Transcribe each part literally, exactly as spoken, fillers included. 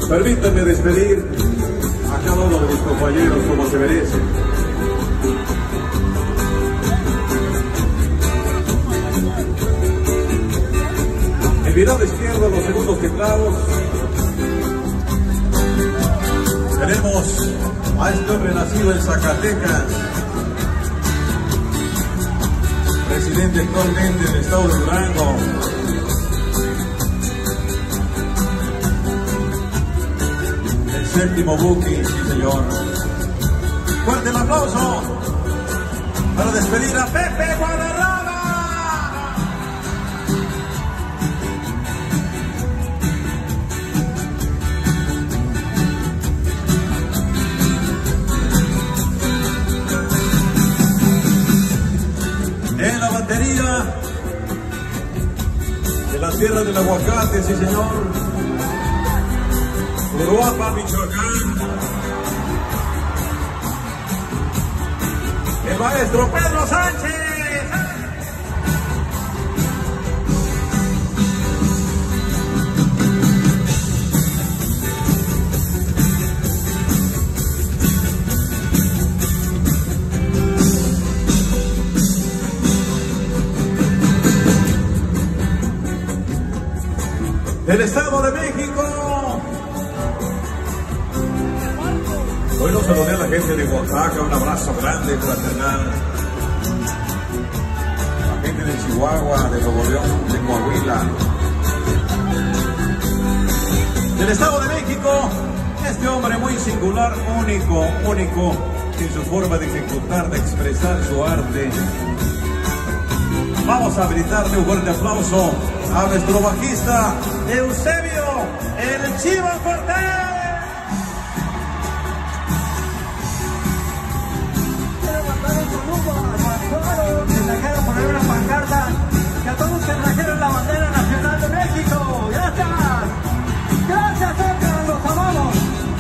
Permítanme despedir a cada uno de mis compañeros como se merece. El virado izquierdo, los segundos teclados. Tenemos a este hombre nacido en Zacatecas, presidente actualmente del estado de Durango. El séptimo Buki, sí señor. Fuerte el aplauso para despedir a Pepe Guadarrama. En la batería de la tierra del aguacate, sí señor, Uruapa, Michoacán, el maestro Pedro Sánchez. Del Estado de México. Hoy nos saludé a la gente de Oaxaca, un abrazo grande, fraternal. La gente de Chihuahua, de Nuevo León, de Coahuila. Del Estado de México, este hombre muy singular, único, único en su forma de ejecutar, de expresar su arte. Vamos a brindarle un fuerte aplauso a nuestro bajista Eusebio, el Chivo Cortés. Quiero mandar un saludo a todos que trajeron poner una pancarta y a todos que trajeron la bandera nacional de México. Gracias, gracias, Oscar, los amamos.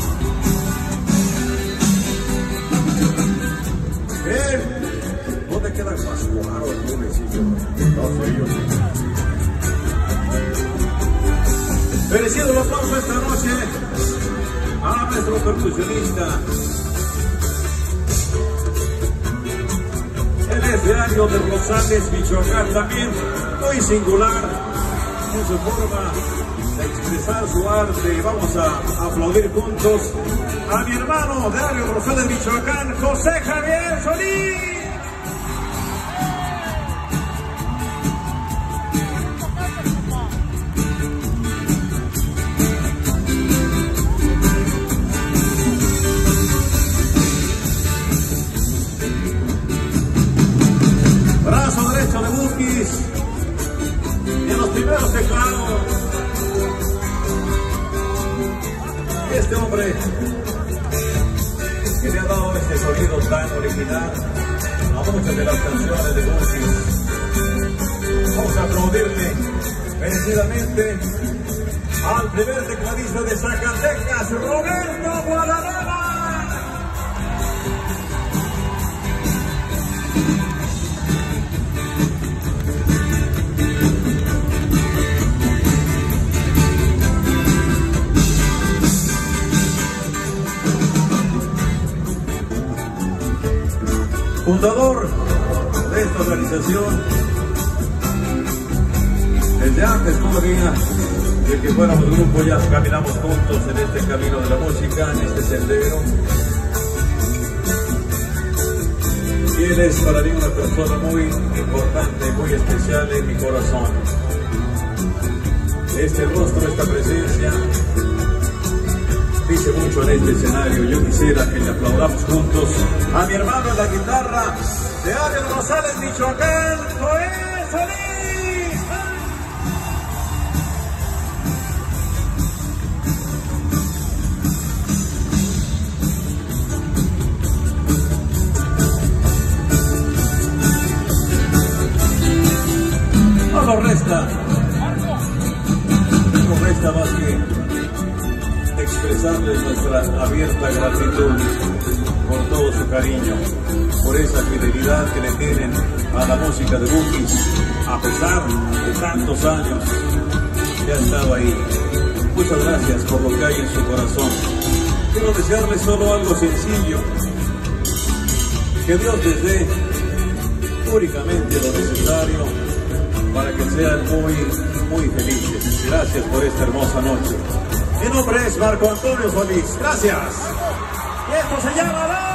Bien, ¿dónde queda Pascuaro, el municipio? No soy yo. Merecido el aplauso esta noche a nuestro percusionista. Él es diario de Rosales, Michoacán, también muy singular en su forma de expresar su arte. Vamos a aplaudir juntos a mi hermano diario Rosales, Michoacán, José Javier Solís. Brazo derecho de Bukis y en los primeros teclados este hombre que le ha dado este sonido tan original a muchas de las canciones de Bukis. Vamos a aplaudirle merecidamente al primer tecladista de Zacatecas, Roberto Guadarrama. Fundador de esta organización, desde antes todavía de que fuéramos grupo, ya caminamos juntos en este camino de la música, en este sendero. Y él es para mí una persona muy importante, muy especial en mi corazón. Este rostro, esta presencia, dice mucho en este escenario. Yo quisiera que le aplaudamos juntos a mi hermano en la guitarra de Ariel Rosales, Michoacán, Joel Solís. No nos resta, no nos resta más que expresarles nuestra abierta gratitud por todo su cariño, por esa fidelidad que le tienen a la música de Bukis, a pesar de tantos años que ha estado ahí. muchas gracias por lo que hay en su corazón. Quiero desearles solo algo sencillo, que Dios les dé únicamente lo necesario para que sean muy, muy felices. Gracias por esta hermosa noche. Mi nombre es Marco Antonio Solís. Gracias. Y esto se llama la...